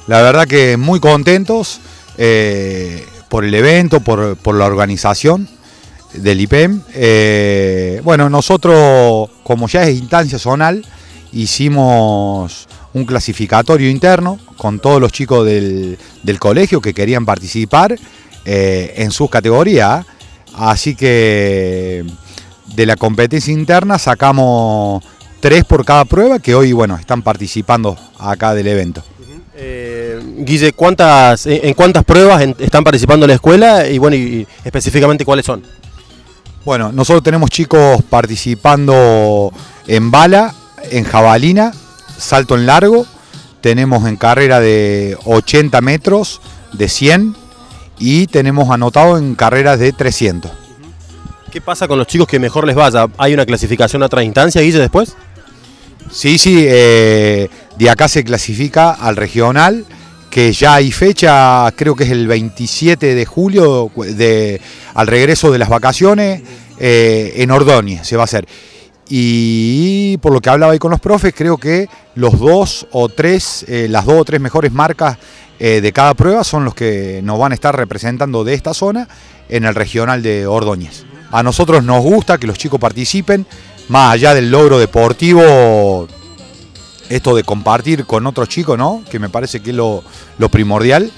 La verdad que muy contentos por el evento, por la organización del IPEM. Bueno, nosotros, como ya es instancia zonal, hicimos un clasificatorio interno con todos los chicos del colegio que querían participar en sus categorías. Así que de la competencia interna sacamos 3 por cada prueba que hoy, bueno, están participando acá del evento. Guille, ¿en cuántas pruebas están participando la escuela y, bueno, y específicamente cuáles son? Bueno, nosotros tenemos chicos participando en bala, en jabalina, salto en largo, tenemos en carrera de 80 metros, de 100 y tenemos anotado en carreras de 300. ¿Qué pasa con los chicos que mejor les vaya? ¿Hay una clasificación a otra instancia, Guille, después? Sí, de acá se clasifica al regional, que ya hay fecha, creo que es el 27 de julio, al regreso de las vacaciones, en Ordóñez se va a hacer. Y por lo que hablaba ahí con los profes, creo que las 2 o 3 mejores marcas de cada prueba son los que nos van a estar representando de esta zona en el regional de Ordóñez. A nosotros nos gusta que los chicos participen, más allá del logro deportivo, esto de compartir con otros chicos, ¿no? Que me parece que es lo primordial.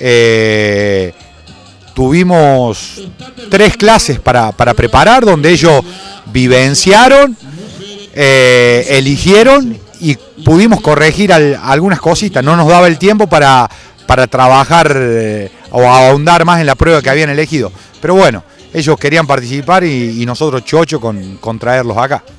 Tuvimos 3 clases para preparar, donde ellos vivenciaron, eligieron y pudimos corregir algunas cositas. No nos daba el tiempo para trabajar o ahondar más en la prueba que habían elegido. Pero bueno, ellos querían participar y nosotros chocho con traerlos acá.